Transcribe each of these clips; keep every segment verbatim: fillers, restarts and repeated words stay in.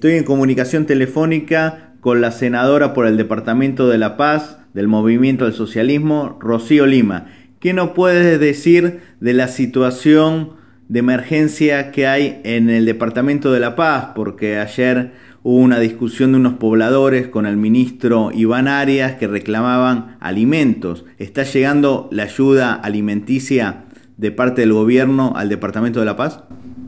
Estoy en comunicación telefónica con la senadora por el Departamento de La Paz del Movimiento del Socialismo, Rocío Lima. ¿Qué nos puedes decir de la situación de emergencia que hay en el Departamento de La Paz? Porque ayer hubo una discusión de unos pobladores con el ministro Iván Arias que reclamaban alimentos. ¿Está llegando la ayuda alimenticia de parte del gobierno al Departamento de La Paz?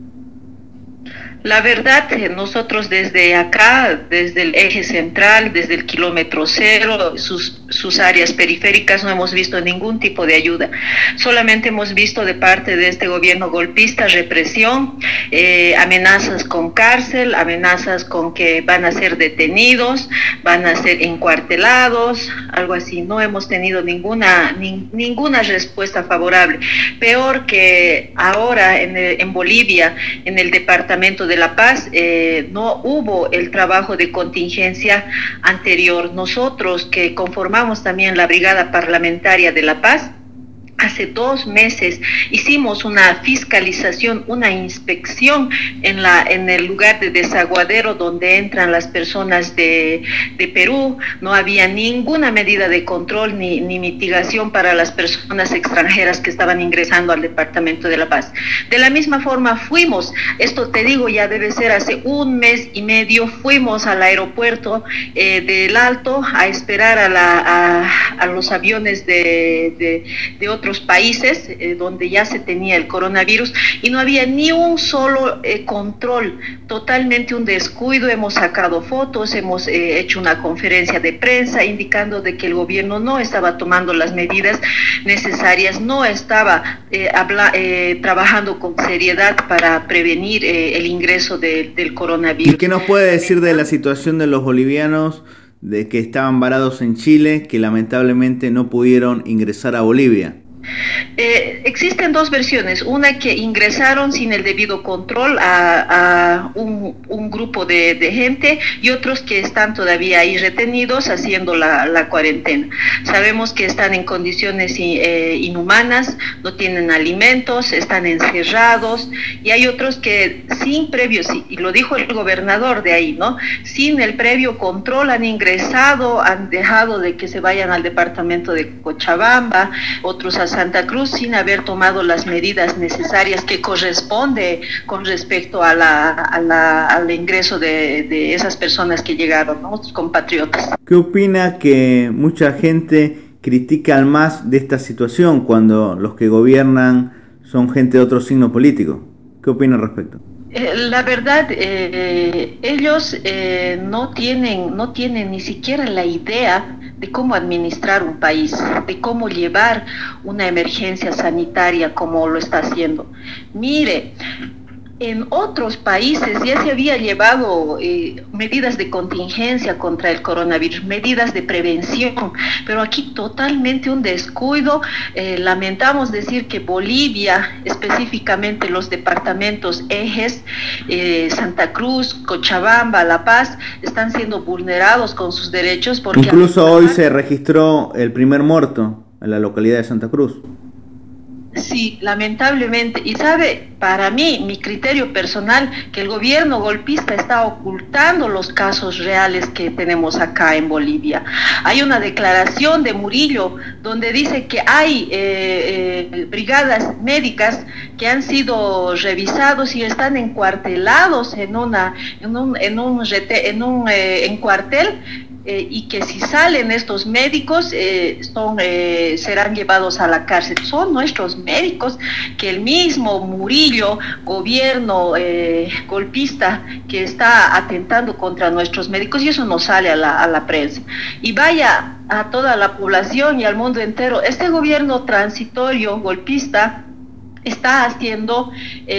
La verdad, nosotros desde acá, desde el eje central, desde el kilómetro cero, sus, sus áreas periféricas, no hemos visto ningún tipo de ayuda. Solamente hemos visto de parte de este gobierno golpista represión, eh, amenazas con cárcel, amenazas con que van a ser detenidos, van a ser encuartelados, algo así. No hemos tenido ninguna, ni, ninguna respuesta favorable. Peor que ahora en, el, en Bolivia, en el departamento de La Paz, eh, no hubo el trabajo de contingencia anterior. Nosotros que conformamos también la Brigada Parlamentaria de La Paz, hace dos meses hicimos una fiscalización, una inspección en, la, en el lugar de desaguadero donde entran las personas de, de Perú. No había ninguna medida de control ni, ni mitigación para las personas extranjeras que estaban ingresando al Departamento de La Paz. De la misma forma fuimos, esto te digo ya debe ser hace un mes y medio, fuimos al aeropuerto eh, del Alto a esperar a, la, a, a los aviones de, de, de otros países eh, donde ya se tenía el coronavirus y no había ni un solo eh, control, totalmente un descuido. Hemos sacado fotos, hemos eh, hecho una conferencia de prensa indicando de que el gobierno no estaba tomando las medidas necesarias, no estaba eh, habla, eh, trabajando con seriedad para prevenir eh, el ingreso de, del coronavirus. ¿Y qué nos puede decir de la situación de los bolivianos de que estaban varados en Chile, que lamentablemente no pudieron ingresar a Bolivia? Eh, existen dos versiones, una que ingresaron sin el debido control a, a un, un grupo de, de gente y otros que están todavía ahí retenidos haciendo la, la cuarentena. Sabemos que están en condiciones eh, inhumanas, no tienen alimentos, están encerrados y hay otros que sin previo, y lo dijo el gobernador de ahí, ¿no? Sin el previo control han ingresado, han dejado de que se vayan al departamento de Cochabamba, otros a Santa Cruz sin haber tomado las medidas necesarias que corresponde con respecto a la, a la, al ingreso de, de esas personas que llegaron, ¿no? Nuestros compatriotas. ¿Qué opina que mucha gente critica al M A S de esta situación cuando los que gobiernan son gente de otro signo político? ¿Qué opina al respecto? Eh, la verdad, eh, ellos eh, no tienen, no tienen ni siquiera la idea de cómo administrar un país, de cómo llevar una emergencia sanitaria como lo está haciendo. Mire, en otros países ya se había llevado eh, medidas de contingencia contra el coronavirus, medidas de prevención, pero aquí totalmente un descuido. Eh, lamentamos decir que Bolivia, específicamente los departamentos ejes, eh, Santa Cruz, Cochabamba, La Paz, están siendo vulnerados con sus derechos. Porque incluso hoy se registró el primer muerto en la localidad de Santa Cruz. Sí, lamentablemente. Y sabe, para mí, mi criterio personal, que el gobierno golpista está ocultando los casos reales que tenemos acá en Bolivia. Hay una declaración de Murillo donde dice que hay eh, eh, brigadas médicas que han sido revisados y están encuartelados en una en un en un, en un eh, en cuartel. Eh, y que si salen estos médicos eh, son, eh, serán llevados a la cárcel. Son nuestros médicos que el mismo Murillo, gobierno eh, golpista, que está atentando contra nuestros médicos, y eso no sale a la, a la prensa. Y vaya a toda la población y al mundo entero, este gobierno transitorio golpista está haciendo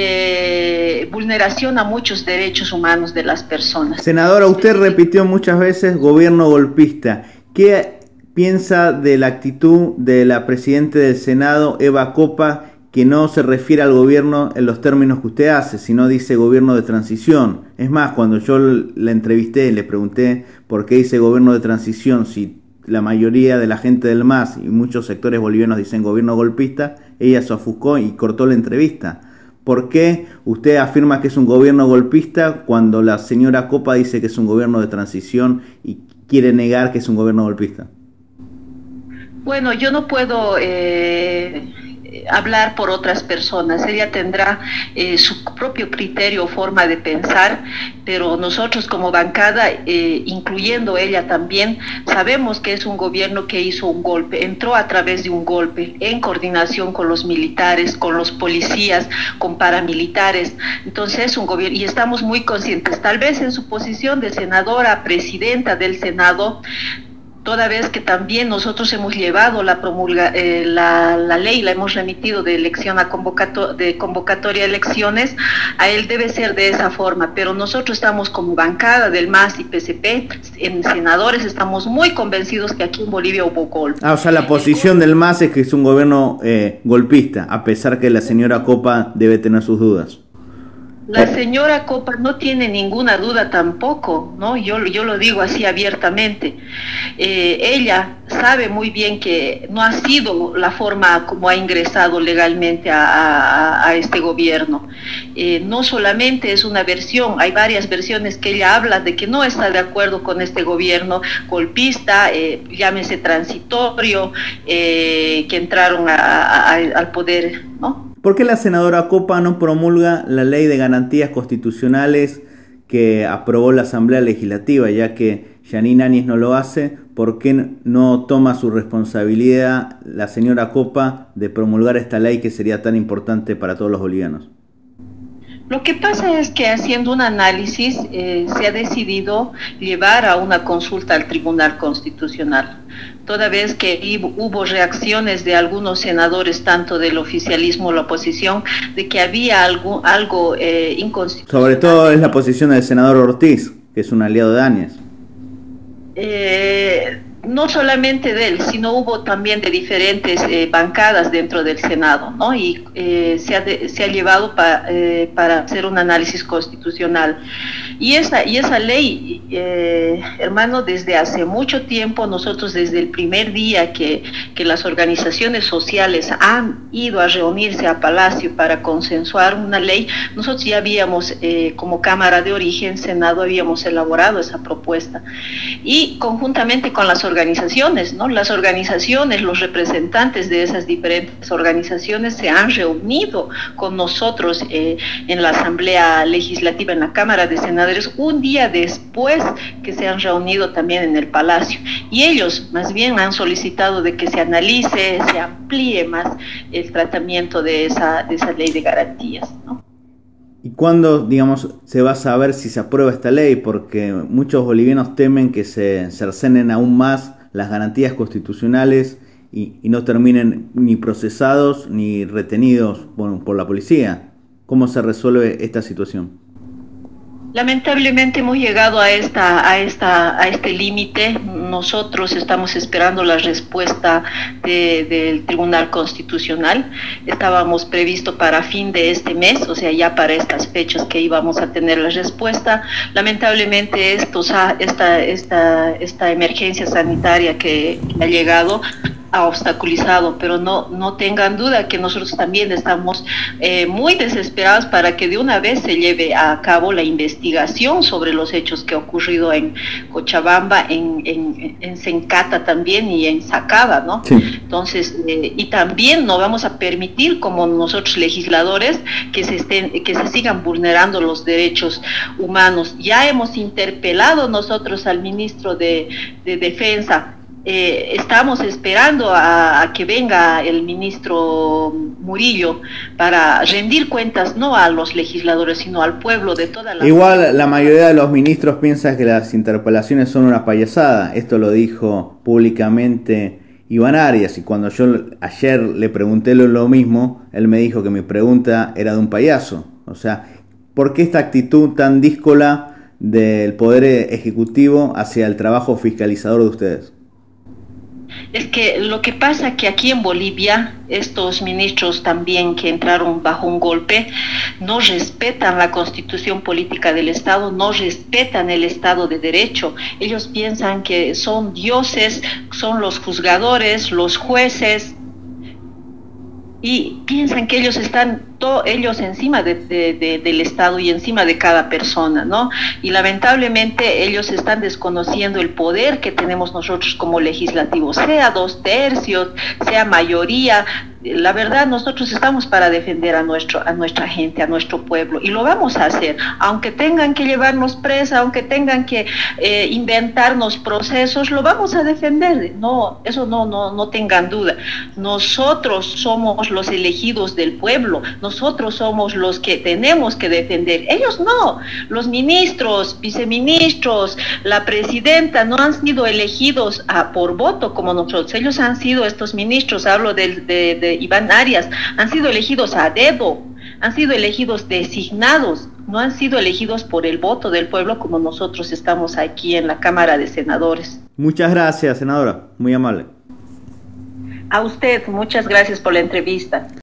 eh, vulneración a muchos derechos humanos de las personas. Senadora, usted repitió muchas veces gobierno golpista. ¿Qué piensa de la actitud de la presidenta del Senado, Eva Copa, que no se refiere al gobierno en los términos que usted hace, sino dice gobierno de transición? Es más, cuando yo la entrevisté, le pregunté por qué dice gobierno de transición, si la mayoría de la gente del M A S y muchos sectores bolivianos dicen gobierno golpista, ella se ofuscó y cortó la entrevista, ¿Por qué usted afirma que es un gobierno golpista cuando la señora Copa dice que es un gobierno de transición y quiere negar que es un gobierno golpista? Bueno, yo no puedo eh, hablar por otras personas. Ella tendrá eh, su propio criterio o forma de pensar, pero nosotros como bancada, eh, incluyendo ella también, sabemos que es un gobierno que hizo un golpe, entró a través de un golpe, en coordinación con los militares, con los policías, con paramilitares. Entonces es un gobierno, y estamos muy conscientes, tal vez en su posición de senadora, presidenta del Senado, toda vez que también nosotros hemos llevado la promulga, eh, la, la ley, la hemos remitido de elección a convocato, de convocatoria a elecciones, a él debe ser de esa forma, pero nosotros estamos como bancada del M A S y P C P, en senadores, estamos muy convencidos que aquí en Bolivia hubo golpe. Ah, o sea, la posición del M A S es que es un gobierno eh, golpista, a pesar que la señora Copa debe tener sus dudas. La señora Copa no tiene ninguna duda tampoco, ¿no? Yo, yo lo digo así abiertamente. Eh, ella sabe muy bien que no ha sido la forma como ha ingresado legalmente a, a, a este gobierno. Eh, no solamente es una versión, hay varias versiones que ella habla de que no está de acuerdo con este gobierno golpista, eh, llámese transitorio, eh, que entraron a, a, a, al poder, ¿no? ¿Por qué la senadora Copa no promulga la ley de garantías constitucionales que aprobó la Asamblea Legislativa, ya que Yanine Áñez no lo hace? ¿Por qué no toma su responsabilidad la señora Copa de promulgar esta ley que sería tan importante para todos los bolivianos? Lo que pasa es que haciendo un análisis eh, se ha decidido llevar a una consulta al Tribunal Constitucional, toda vez que hubo reacciones de algunos senadores, tanto del oficialismo como la oposición, de que había algo, algo eh, inconstitucional. Sobre todo es la posición del senador Ortiz, que es un aliado de Áñez. Eh, no solamente de él, sino hubo también de diferentes eh, bancadas dentro del Senado, ¿no? Y eh, se, ha de, se ha llevado pa, eh, para hacer un análisis constitucional. Y esa, y esa ley, eh, hermano, desde hace mucho tiempo, nosotros desde el primer día que, que las organizaciones sociales han ido a reunirse a Palacio para consensuar una ley, nosotros ya habíamos, eh, como Cámara de Origen, Senado, habíamos elaborado esa propuesta. Y conjuntamente con las organizaciones, ¿no? Las organizaciones, los representantes de esas diferentes organizaciones se han reunido con nosotros eh, en la Asamblea Legislativa, en la Cámara de Senadores, un día después que se han reunido también en el Palacio. Y ellos más bien han solicitado de que se analice, se amplíe más el tratamiento de esa, de esa ley de garantías, ¿no? ¿Y cuándo, digamos, se va a saber si se aprueba esta ley? Porque muchos bolivianos temen que se cercenen aún más las garantías constitucionales y, y no terminen ni procesados ni retenidos por, por la policía. ¿Cómo se resuelve esta situación? Lamentablemente hemos llegado a esta a esta a este límite. Nosotros estamos esperando la respuesta de, del Tribunal Constitucional. Estábamos previsto para fin de este mes, o sea, ya para estas fechas que íbamos a tener la respuesta. Lamentablemente esto, esta esta esta emergencia sanitaria que, que ha llegado ha obstaculizado, pero no, no tengan duda que nosotros también estamos eh, muy desesperados para que de una vez se lleve a cabo la investigación sobre los hechos que ha ocurrido en Cochabamba, en, en, en Sencata también y en Sacaba, ¿no? Sí. Entonces, eh, y también no vamos a permitir como nosotros legisladores que se estén, que se sigan vulnerando los derechos humanos. Ya hemos interpelado nosotros al ministro de, de Defensa. Eh, estamos esperando a, a que venga el ministro Murillo para rendir cuentas no a los legisladores sino al pueblo de toda la... Igual la mayoría de los ministros piensa que las interpelaciones son una payasada. Esto lo dijo públicamente Iván Arias, y cuando yo ayer le pregunté lo, lo mismo, él me dijo que mi pregunta era de un payaso. O sea, ¿por qué esta actitud tan díscola del Poder Ejecutivo hacia el trabajo fiscalizador de ustedes? Es que lo que pasa que aquí en Bolivia, estos ministros también que entraron bajo un golpe, no respetan la constitución política del Estado, no respetan el Estado de Derecho. Ellos piensan que son dioses, son los juzgadores, los jueces, y piensan que ellos están to- ellos encima de- de- de- del Estado y encima de cada persona, ¿no? Y lamentablemente ellos están desconociendo el poder que tenemos nosotros como legislativos, sea dos tercios, sea mayoría. La verdad, nosotros estamos para defender a nuestro, a nuestra gente, a nuestro pueblo, y lo vamos a hacer, aunque tengan que llevarnos presa, aunque tengan que eh, inventarnos procesos, lo vamos a defender. No, eso no, no, no tengan duda. Nosotros somos los elegidos del pueblo, nosotros somos los que tenemos que defender. Ellos no, los ministros, viceministros, la presidenta no han sido elegidos a, por voto como nosotros. Ellos han sido, estos ministros, hablo de, de, de Iván Arias, han sido elegidos a dedo, han sido elegidos designados, no han sido elegidos por el voto del pueblo como nosotros estamos aquí en la Cámara de Senadores. Muchas gracias, senadora, muy amable. A usted, muchas gracias por la entrevista.